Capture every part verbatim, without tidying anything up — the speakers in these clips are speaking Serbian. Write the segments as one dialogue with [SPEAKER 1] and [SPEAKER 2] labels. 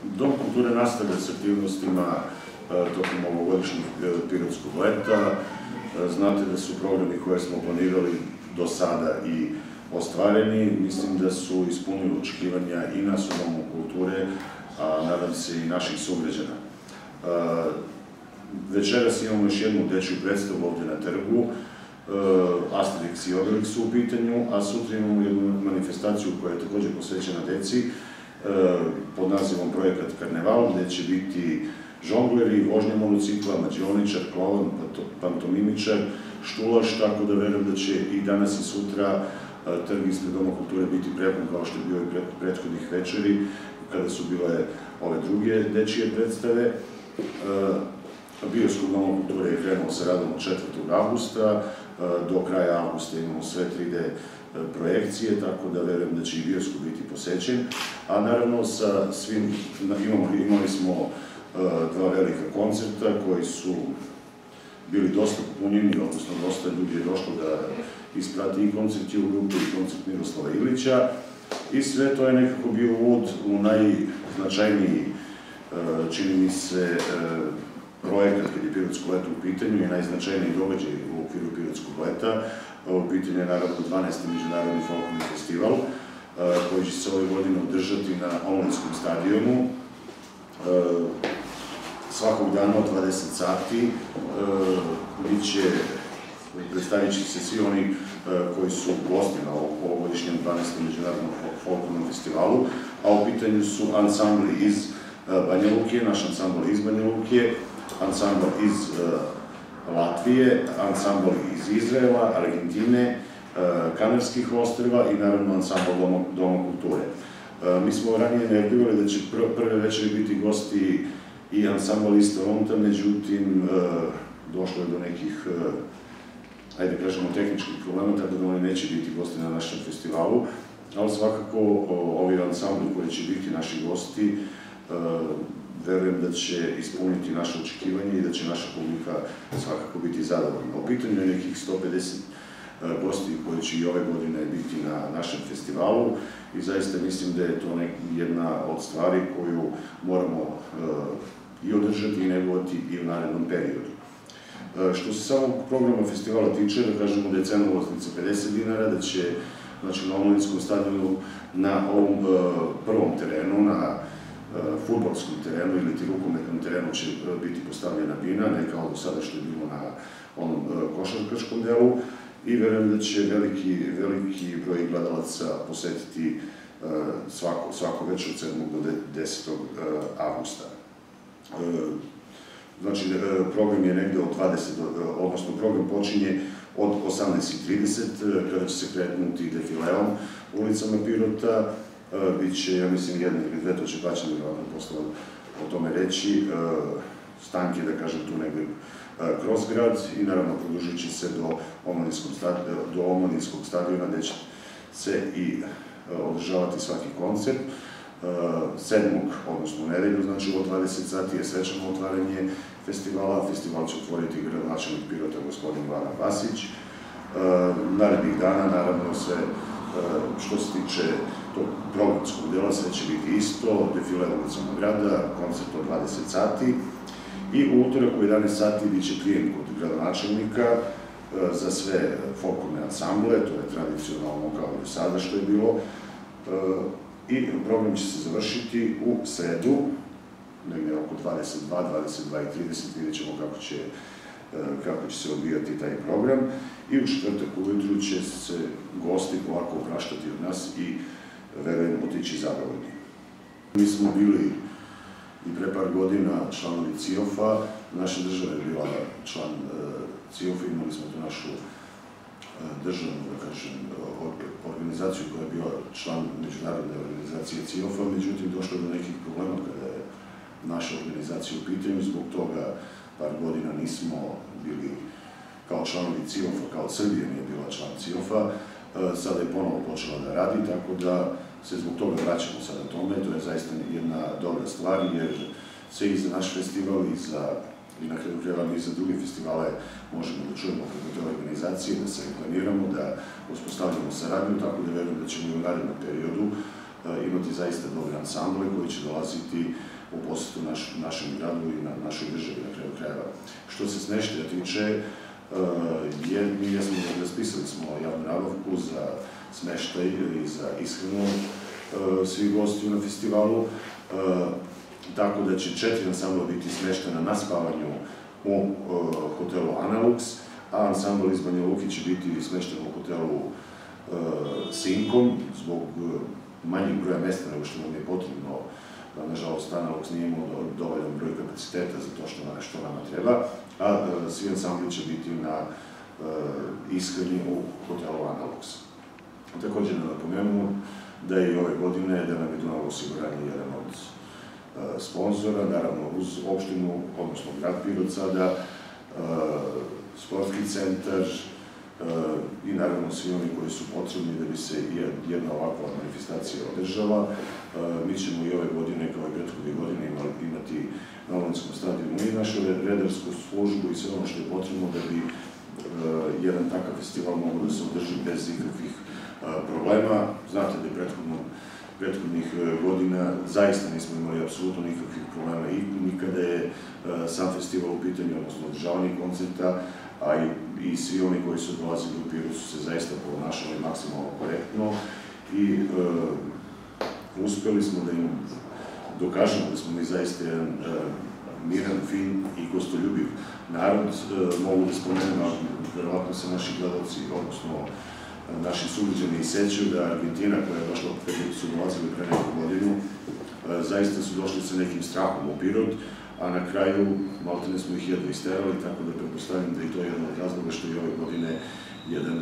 [SPEAKER 1] Dom kulture nastavlja s aktivnostima tokom ovogodišnjeg Pirotskog leta. Znate da su programi koje smo planirali do sada i ostvareni. Mislim da su ispunili očekivanja i nas u Domu kulture, a nadam se i naših sugrađana. Večeras imamo još jednu dečju predstavu ovdje na trgu. Asterix i Obelix su u pitanju, a sutra imamo jednu manifestaciju koja je također posvećena deci pod nazivom Projekat Karneval, gdje će biti žongleri, vožnja monocikla, mađioničar, klovan, pantomimičar, štulaš, tako da verujem da će i danas i sutra trg ispred Doma kulture biti prepun kao što je bio i prethodnih večeri, kada su bile ove druge dečije predstave. Bioskop Doma kulture je krenuo sa radom od četvrtog avgusta, do kraja avgusta imamo sve tri D projekcije, tako da verujem da će i bioskop biti posećen. A naravno sa svim, imali smo dva velika koncerta koji su bili dosta popunjeni, odnosno dosta ljudi je došlo da isprati i koncert u grupu i koncert Miroslava Ilića. I sve to je nekako bio uvod u najznačajniji, čini mi se, projekat kad je Pirotsko leto u pitanju i najznačajniji događaj u okviru Pirotskog leta. U pitanju je naravno dvanaesti Međunarodni folklorni festival koji će se ove godine održati na Omladinskom stadionu svakog dana od dvadeset sati. Predstavit će se svi oni koji su gosti na ovogodišnjem dvanaestom Međunarodnom folklornom festivalu, a u pitanju su ansambli iz Banja Luke, naš ansambl iz Banja Luke, ansambl iz Latvije, ansambl iz Izraela, Argentine, Kanarskih ostrva i naravno ansambl Doma kulture. Mi smo ranije najavljivali da će prve večeri biti gosti i ansambl iz Toronta, međutim došlo je do nekih, ajde kažemo, tehničkih problema, tako da oni neće biti gosti na našem festivalu, ali svakako ovi ansambli koji će biti naši gosti verujem da će ispuniti naše očekivanje i da će naša publika svakako biti zadovoljna. U pitanju je nekih sto pedeset gosti koji će i ove godine biti na našem festivalu i zaista mislim da je to jedna od stvari koju moramo i održati i negovati i u narednom periodu. Što se samog programa festivala tiče, da kažemo da je cena ulaznica pedeset dinara, da će na Omladinskom stadionu na ovom prvom terenu, na fudbalskom terenu ili ti rukometnom terenu će biti postavljena bina, ne kao do sada što je bilo na onom košarkaškom delu i verujem da će veliki broj gledalaca posetiti svako večer od sedmog do desetog avgusta. Znači, program je negde od dvadeset, odnosno program počinje od osamnaest i trideset, kada će se kretnuti defileom ulicama Pirota. Biće, ja mislim, jedna ili dve, to će Bačani vjerojatno posle o tome reći, stanke, da kažem, tu negde kroz grad i naravno produžit će se do Omladinskog stadiona gde će se i održavati svaki koncert. sedmog, odnosno u nedelju, znači od dvadeset sati je svečano otvaranje festivala. Festival će otvoriti gradonačelnik Pirota, gospodin Vana Vasić. Narednih dana, naravno, sve što se tiče tog programskog dela, sve će biti isto, defile ulicama grada, koncert od dvadeset sati i u utorak u jedanaest sati bit će prijem kod gradonačelnika za sve folklorne ansamble, to je tradicionalno kao i do sada što je bilo, i program će se završiti u sredu, negdje oko dvadeset dva, dvadeset dva i trideset, vidjet ćemo kako će se odvijati taj program i u četvrtak ujutru će se gosti polako opraštati od nas i verujem otići zadovoljni. Mi smo bili i pre par godina članovi C I O F-a, naša država je bila član C I O F-a, imali smo tu našu državnu, da kažem, organizaciju koja je bila član međunarodne organizacije C I O F-a, međutim došlo je do nekih problema kada je naša organizacija u pitanju, zbog toga par godina nismo bili kao članovi C I O F-a, kao Srbija nije bila član C I O F-a, sada je ponovo počela da radi, tako da se zbog toga vraćamo sada tome, to je zaista jedna dobra stvar, jer se i za naš festival i za i na kraju krajeva i za druge festivale možemo da čujemo preko te organizacije, da se reklamiramo, da uspostavljamo saradnju, tako da verujem da ćemo i u narednom periodu imati zaista dobre ansamble koji će dolaziti u posjetu našem gradu i našoj državi na kraju krajeva. Što se smeštaja tiče, mi jesmo raspisali smo javnu nabavku za smeštaj i za ishranu svih gostiju na festivalu, tako da će četiri ansambla biti smeštena na spavanju u hotelu Analux, a ansambl iz Banja Luke će biti smešten u hotelu Sinkom, zbog manjeg broja mesta nego što nam je potrebno. Nažalost, Analux nije imao dovoljan broj kapaciteta za to što nama treba, a svi ansambli će biti na ishrani u hotelu Analux. Također da napomenemo da je i ove godine, da nam je Dunav osiguranje jedan od sponzora, naravno uz opštinu, odnosno grad Pirot sada, sportski centar i naravno svi oni koji su potrebni da bi se jedna ovakva manifestacija održala. Mi ćemo i ove godine, kao i prethodne godine, imati na Omladinskom stadionu i našu redarsku službu i sve ono što je potrebno da bi jedan takav festival mogao da se održi bez ikakvih problema. Znate da je prethodnih godina zaista nismo imali apsolutno nikakvih problema i nikada je sam festival u pitanju, odnosno održavanje koncerta, a i svi oni koji su dolazili u Pirot su se zaista ponašali maksimalno korektno i uspeli smo da im dokažemo da smo mi zaista jedan miran, fin i gostoljubiv narod. Mogu da spomenem, verovatno se naši gledalci, odnosno naši sugrađani i sećaju da Argentina, koja je došla, kada su dolazili pre neku godinu, zaista su došli sa nekim strahom u Pirot, a na kraju maltene smo ih jedva isterali, tako da pretpostavljam da je to jedan od razloga što je ove godine jedan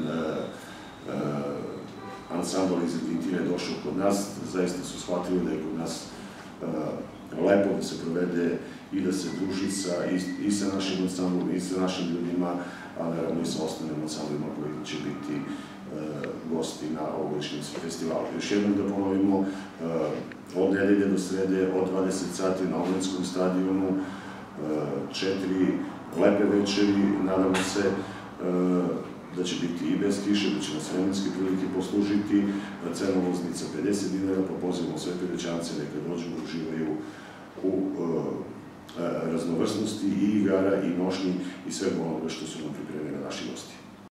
[SPEAKER 1] ansambl iz Argentine došao kod nas. Zaista su shvatili da je kod nas lepo da se provede i da se druži i sa našim ansamblom i sa našim ljudima, a naravno i sa ostalim ansamblima koji će biti gosti na ovogodišnjem festivalu. Još jednom da ponovimo, od nedelje do srede, od dvadeset sati na Omladinskom stadionu, četiri lepe večeri, nadamo se da će biti i bez kiše, da će nas vremenske prilike poslužiti, cena ulaznica pedeset dinara, pa pozivamo sve Piroćance neka dođu, uživaju u raznovrsnosti i igara i nošnji i svega onoga što su nam pripremili naši gosti.